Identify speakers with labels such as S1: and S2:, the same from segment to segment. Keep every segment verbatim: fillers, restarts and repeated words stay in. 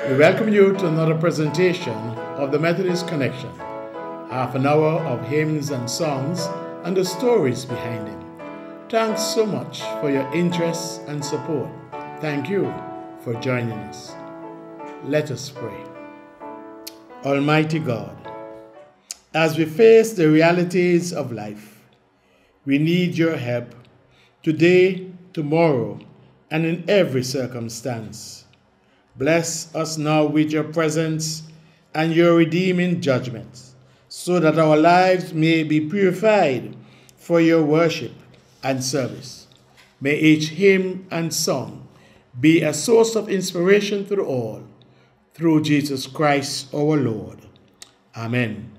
S1: We welcome you to another presentation of the Methodist Connection. Half an hour of hymns and songs and the stories behind them. Thanks so much for your interest and support. Thank you for joining us. Let us pray. Almighty God, as we face the realities of life, we need your help today, tomorrow, and in every circumstance. Bless us now with your presence and your redeeming judgments, so that our lives may be purified for your worship and service. May each hymn and song be a source of inspiration to all, through Jesus Christ our Lord. Amen.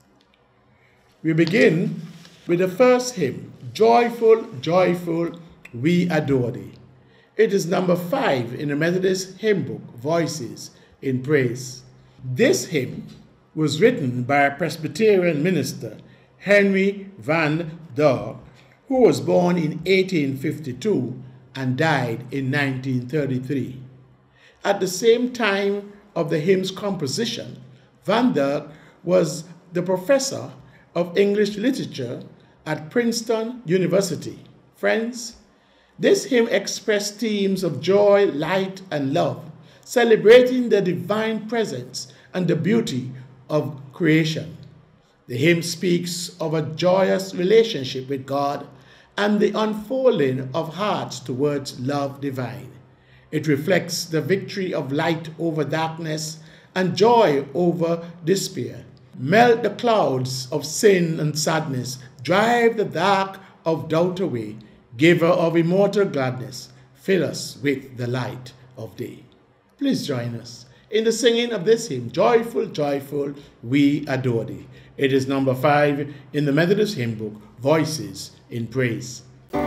S1: We begin with the first hymn, Joyful, Joyful, We Adore Thee. It is number five in the Methodist hymn book, Voices in Praise. This hymn was written by a Presbyterian minister, Henry Van Deur, who was born in eighteen fifty-two and died in nineteen thirty-three. At the same time of the hymn's composition, Van Deur was the professor of English literature at Princeton University. Friends, this hymn expressed themes of joy, light, and love, celebrating the divine presence and the beauty of creation. The hymn speaks of a joyous relationship with God and the unfolding of hearts towards love divine. It reflects the victory of light over darkness and joy over despair. Melt the clouds of sin and sadness, drive the dark of doubt away. Giver of immortal gladness, fill us with the light of day. Please join us in the singing of this hymn, Joyful, Joyful, We Adore Thee. It is number five in the Methodist hymn book, Voices in Praise.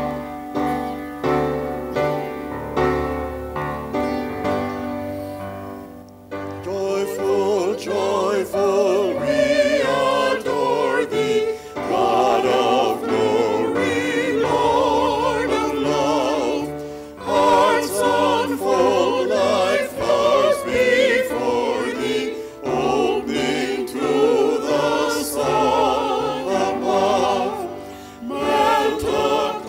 S2: Joyful, joyful, we adore thee, God of glory, Lord of love. Hearts unfold like flowers before thee, opening to the sun above. Melt the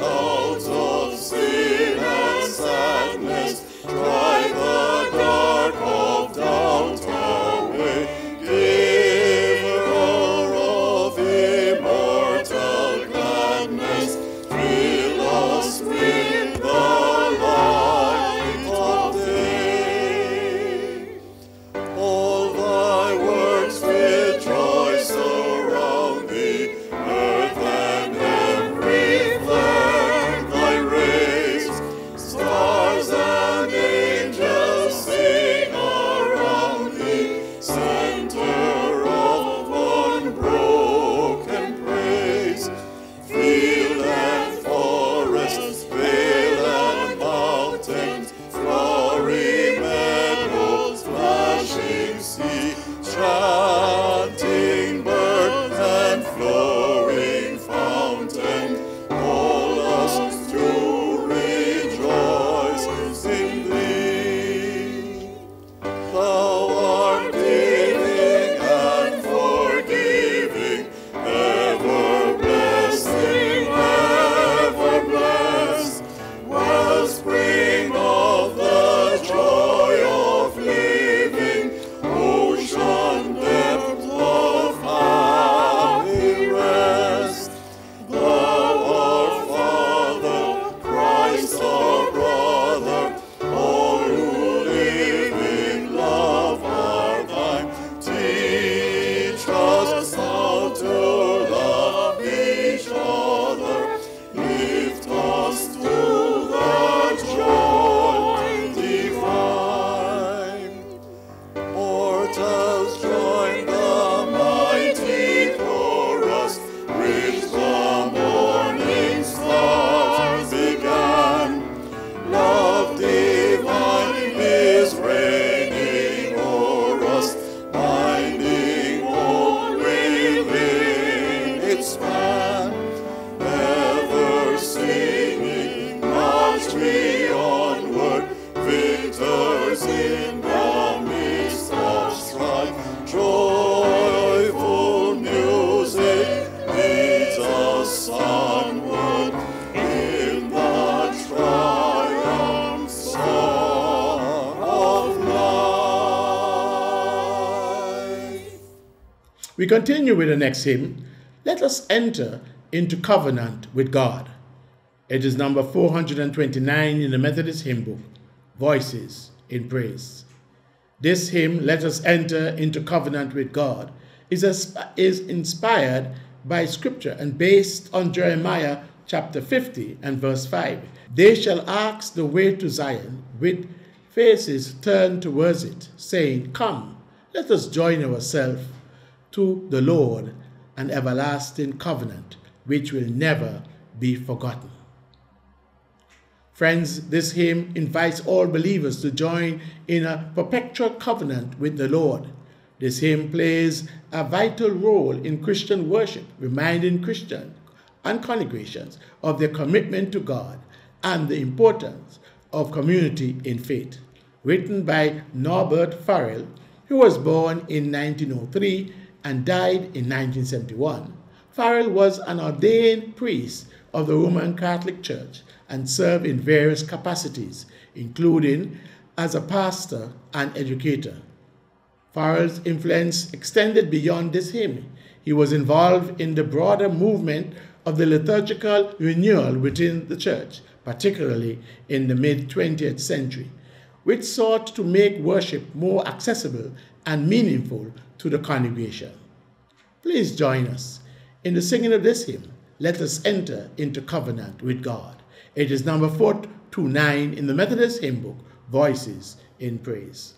S1: We continue with the next hymn, Let Us Enter into Covenant with God. It is number four hundred twenty-nine in the Methodist Hymn Book, Voices in Praise. This hymn, Let Us Enter into Covenant with God, is, a, is inspired by Scripture and based on Jeremiah chapter fifty and verse five. They shall ask the way to Zion with faces turned towards it, saying, Come, let us join ourselves to the Lord, an everlasting covenant which will never be forgotten. Friends, this hymn invites all believers to join in a perpetual covenant with the Lord. This hymn plays a vital role in Christian worship, reminding Christians and congregations of their commitment to God and the importance of community in faith. Written by Norbert Farrell, who was born in nineteen oh three and died in nineteen seventy-one. Farrell was an ordained priest of the Roman Catholic Church and served in various capacities, including as a pastor and educator. Farrell's influence extended beyond this hymn. He was involved in the broader movement of the liturgical renewal within the church, particularly in the mid-twentieth century, which sought to make worship more accessible and meaningful to the congregation. Please join us in the singing of this hymn, Let Us Enter into Covenant with God. It is number four twenty-nine in the Methodist Hymn Book, Voices in Praise.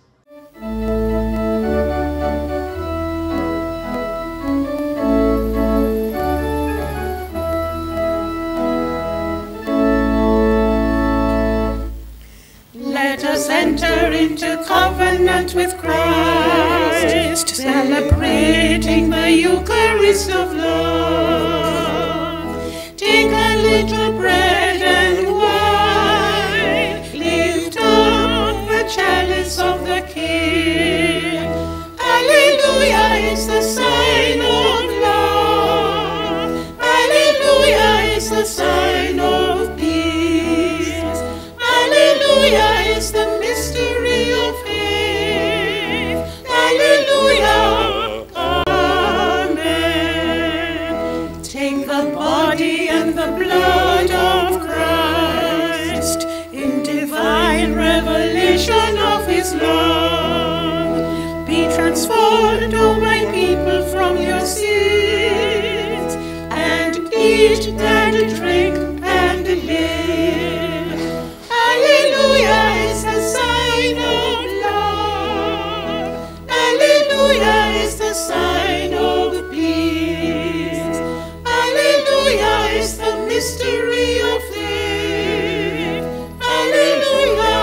S3: Let us enter into covenant with Christ, celebrating the Eucharist of love. Take a little bread and wine, lift up the chalice of the King. Alleluia is the sign of love. Alleluia is the sign of peace. Alleluia is the mystery of faith. Alleluia. Amen. Take the body and the blood of Christ in divine revelation of his love. Be transformed, O my people, from your sins, and eat and drink and live. Alleluia is the sign of love. Alleluia is the sign of peace. Alleluia is the mystery of faith. Alleluia.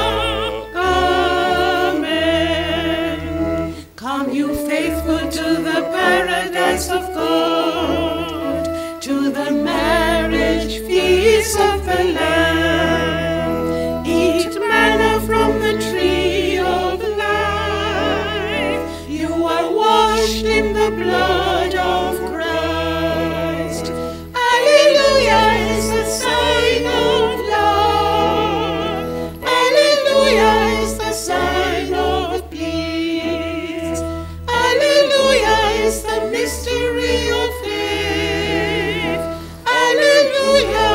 S3: Amen. Come, you faithful, to the paradise of God, to the marriage feast of the Lamb. Eat manna from the tree of life. You are washed in the blood of Christ. Alleluia is the sign of love. Alleluia is the sign of peace. Alleluia is the mystery of faith. Alleluia.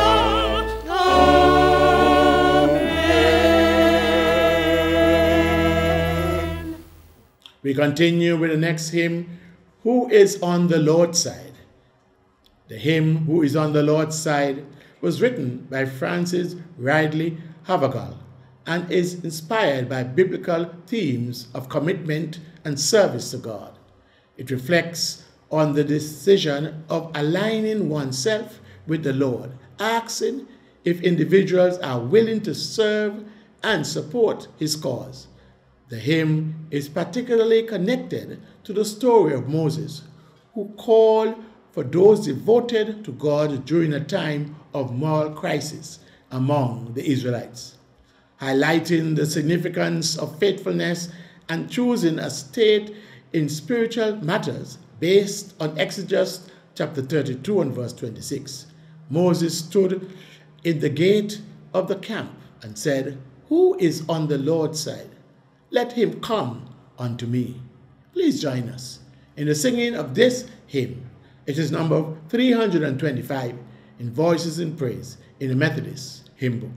S3: Amen.
S1: We continue with the next hymn, Who is on the Lord's Side? The hymn, Who is on the Lord's Side, was written by Francis Ridley Havergal and is inspired by biblical themes of commitment and service to God. It reflects on the decision of aligning oneself with the Lord, asking if individuals are willing to serve and support his cause. The hymn is particularly connected to the story of Moses, who called for those devoted to God during a time of moral crisis among the Israelites, highlighting the significance of faithfulness and choosing a state in spiritual matters based on Exodus chapter thirty-two and verse twenty-six. Moses stood in the gate of the camp and said, Who is on the Lord's side? Let him come unto me. Please join us in the singing of this hymn. It is number three hundred twenty-five in Voices in Praise in the Methodist Hymn Book.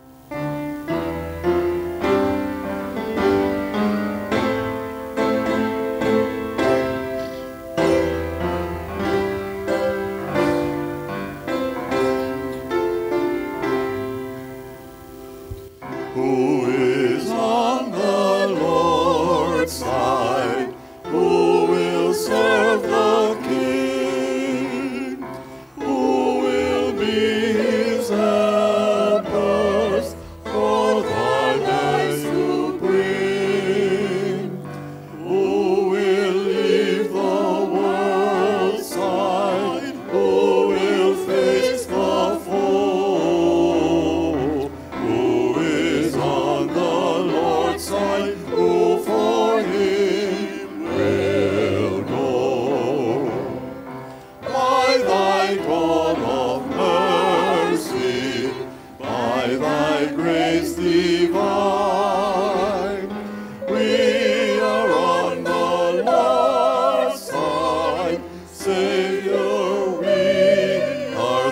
S2: Who is on the Lord's side? Who will serve the King? Who will be his helpers for thy life to bring? Who will leave the world's side? Who will face the foe? Who is on the Lord's side? Who for him will go? By thy call of mercy, by thy grace divine, we are on the Lord's side. Savior, we are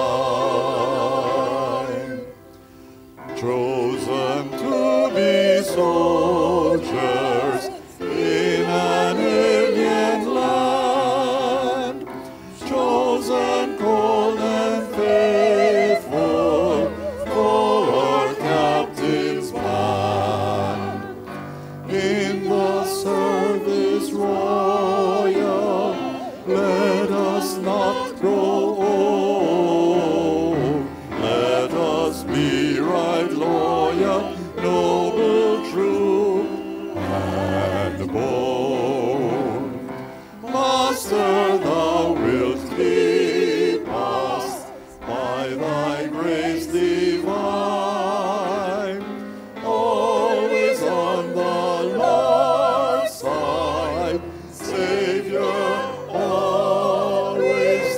S2: thine. Chosen to be soldiers in an alien land, chosen, cold, and faithful for our captain's band. In the service royal, let us not grow old. Let us be right loyal, noble, true, and bold. Master, thou wilt keep us by thy grace divine, always on the Lord's side. Savior, always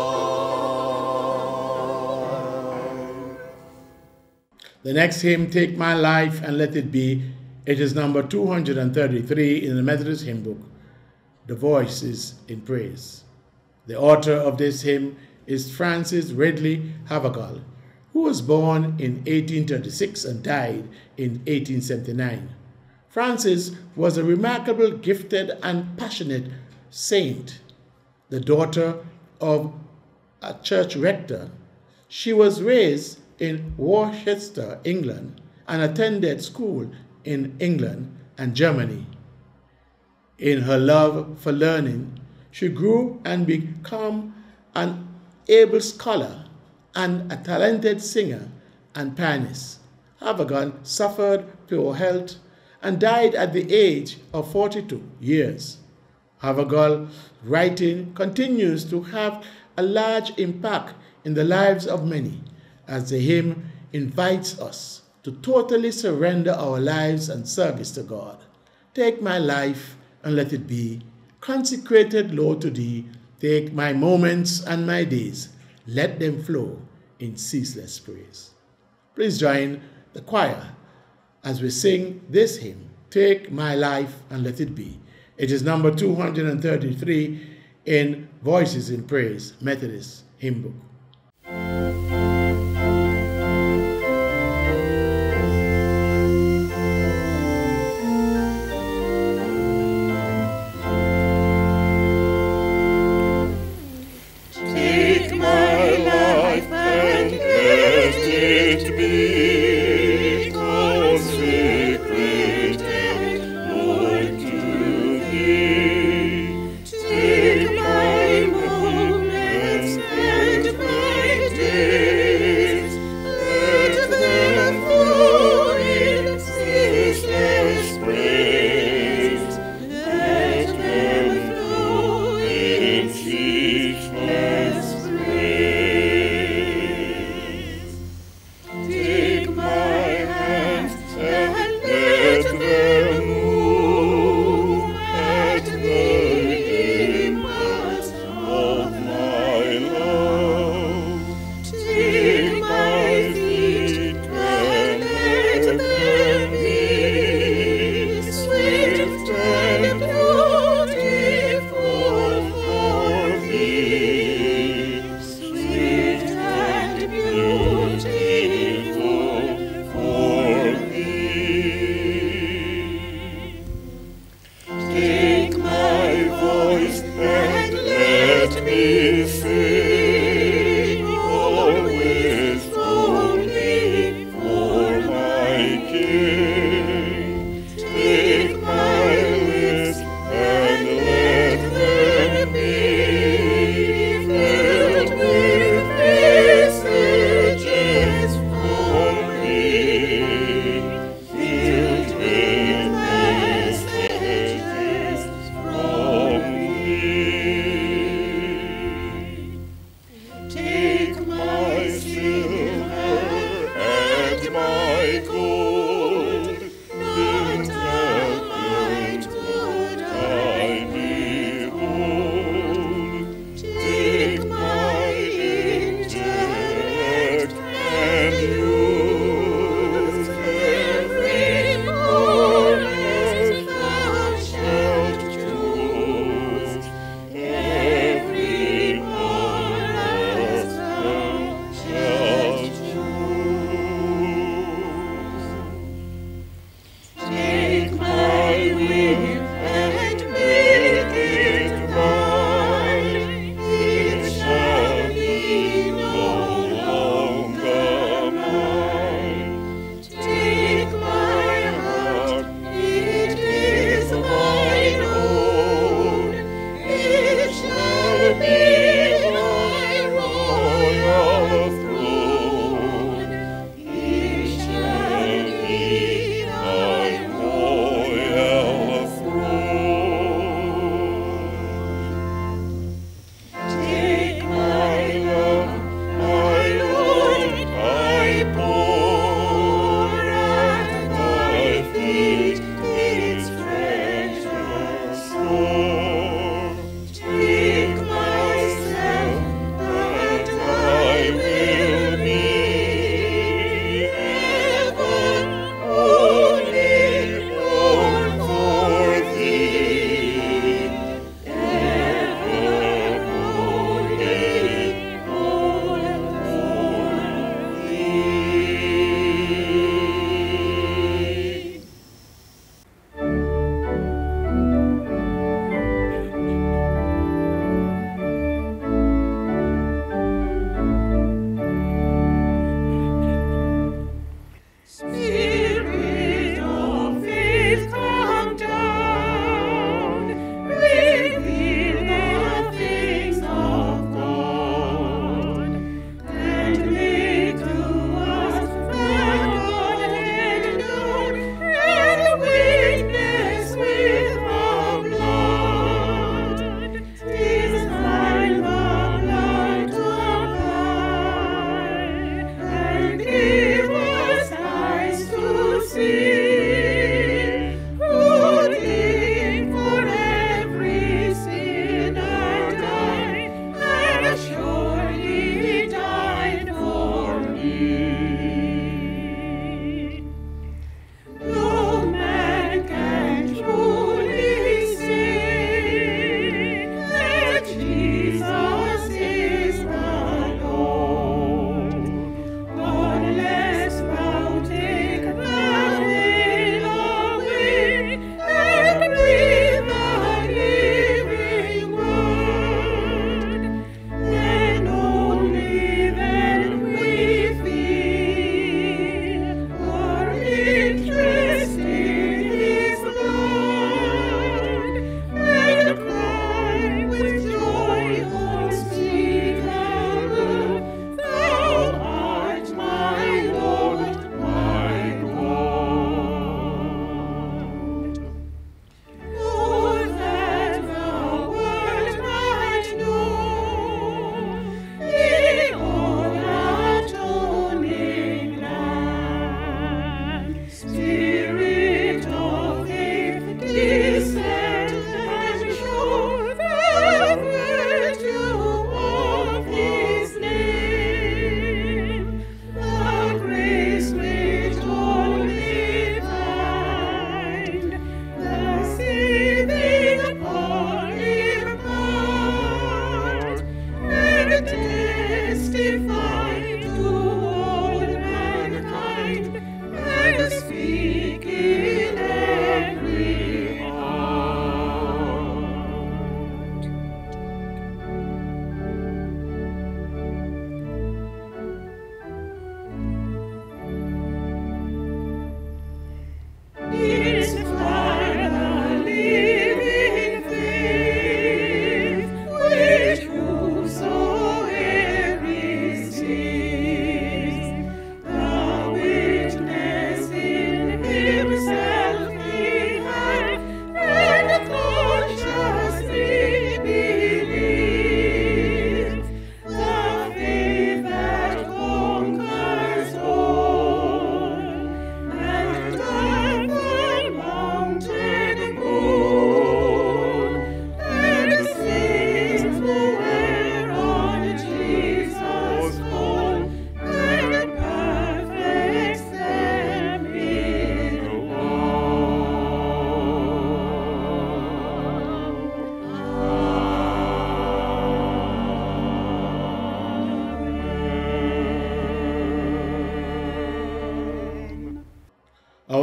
S2: thine.
S1: The next hymn, Take My Life and Let It Be, it is number two hundred thirty-three in the Methodist Hymn Book, The Voices in Praise. The author of this hymn is Francis Ridley Havergal, who was born in eighteen thirty-six and died in eighteen seventy-nine. Francis was a remarkable, gifted, and passionate saint. The daughter of a church rector, she was raised in Worcester, England, and attended school in England and Germany. In her love for learning, she grew and became an able scholar and a talented singer and pianist. Havergal suffered poor health and died at the age of forty-two years. Havergal's writing continues to have a large impact in the lives of many, as the hymn invites us to totally surrender our lives and service to God. Take my life and let it be consecrated, Lord, to thee. Take my moments and my days, let them flow in ceaseless praise. Please join the choir as we sing this hymn, Take My Life and Let It Be. It is number two hundred thirty-three in Voices in Praise, Methodist Hymn Book.
S3: Take my moments and
S2: Take my voice and let me sing, always only for my King. Take my lips and let them be filled with messages from thee, filled with messages from thee.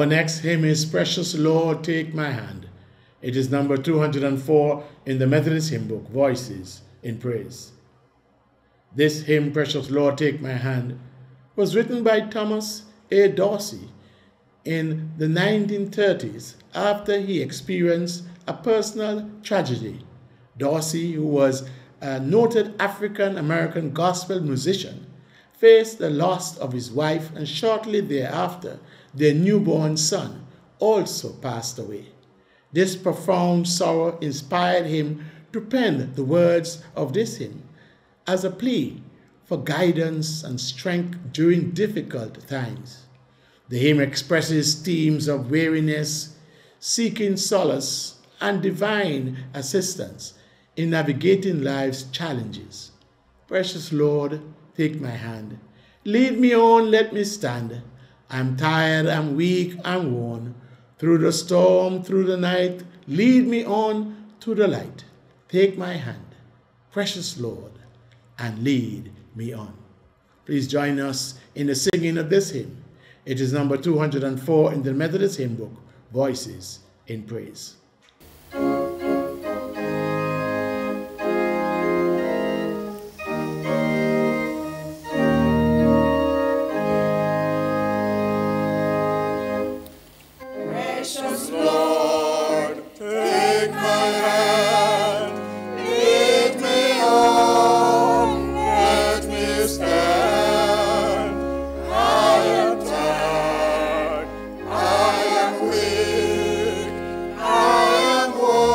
S1: Our next hymn is Precious Lord, Take My Hand. It is number two hundred four in the Methodist Hymn Book, Voices in Praise. This hymn, Precious Lord, Take My Hand, was written by Thomas A. Dorsey in the nineteen thirties after he experienced a personal tragedy. Dorsey, who was a noted African-American gospel musician, faced the loss of his wife, and shortly thereafter, their newborn son also passed away. This profound sorrow inspired him to pen the words of this hymn as a plea for guidance and strength during difficult times. The hymn expresses themes of weariness, seeking solace, and divine assistance in navigating life's challenges. Precious Lord, take my hand. Lead me on, let me stand. I'm tired, I'm weak, I'm worn. Through the storm, through the night, lead me on to the light. Take my hand, precious Lord, and lead me on. Please join us in the singing of this hymn. It is number two hundred four in the Methodist Hymn Book, Voices in Praise.
S2: Precious Lord, take my hand, lead me on, let me stand. I am tired, I am weak, I am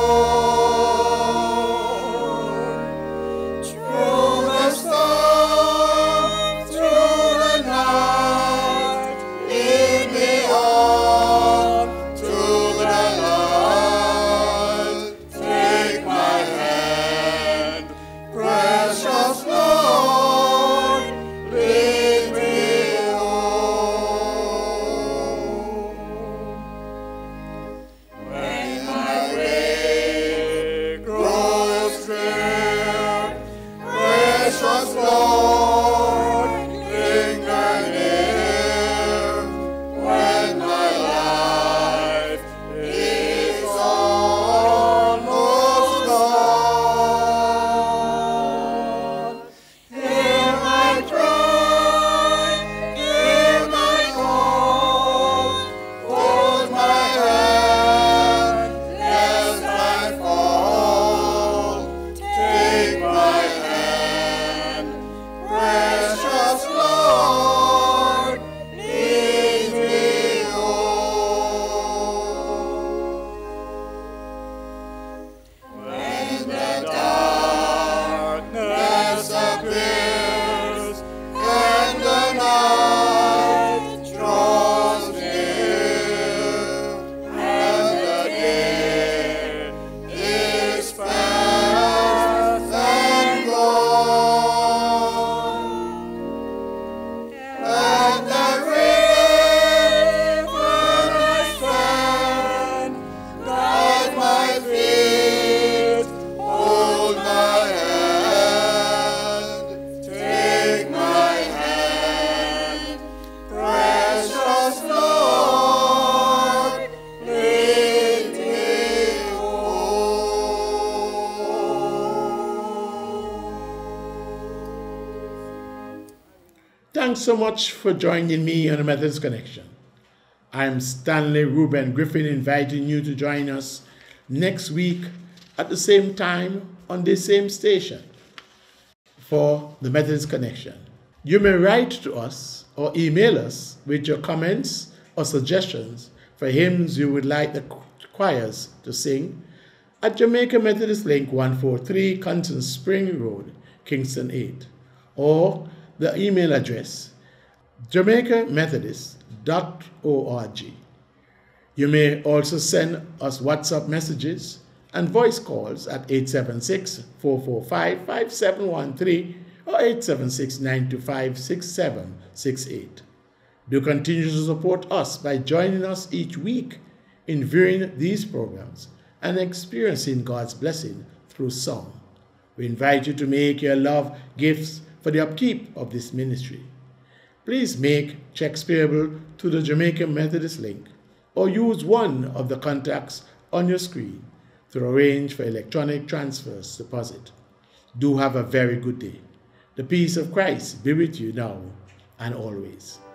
S2: worn. Through the storm, through the night, lead me on to the light. Take my hand, precious Lord, lead me on. When my way grows drear, precious Lord, linger near. When my life is almost gone, hear my cry, hear my call, hold my hand, lest I fall. Take my hand, precious Lord, lead me on. When the darkness appears and the night draws near, and the day is past and gone, and the river I stand, guide my feet, hold my hand. Take my hand, precious Lord, lead me on.
S1: Thanks so much for joining me on the Methodist Connection. I am Stanley Reuben Griffin, inviting you to join us next week at the same time on this same station for the Methodist Connection. You may write to us or email us with your comments or suggestions for hymns you would like the choirs to sing at Jamaica Methodist Link, one forty-three Constance Spring Road, Kingston eight, or the email address jamaica methodist dot org. You may also send us WhatsApp messages and voice calls at eight seven six, four four five, five seven one three or eight seven six, nine two five, six seven six eight. Do continue to support us by joining us each week in viewing these programs and experiencing God's blessing through song. We invite you to make your love gifts for the upkeep of this ministry. Please make checks payable to the Jamaica Methodist Link, or use one of the contacts on your screen to arrange for electronic transfers deposit. Do have a very good day. The peace of Christ be with you now and always.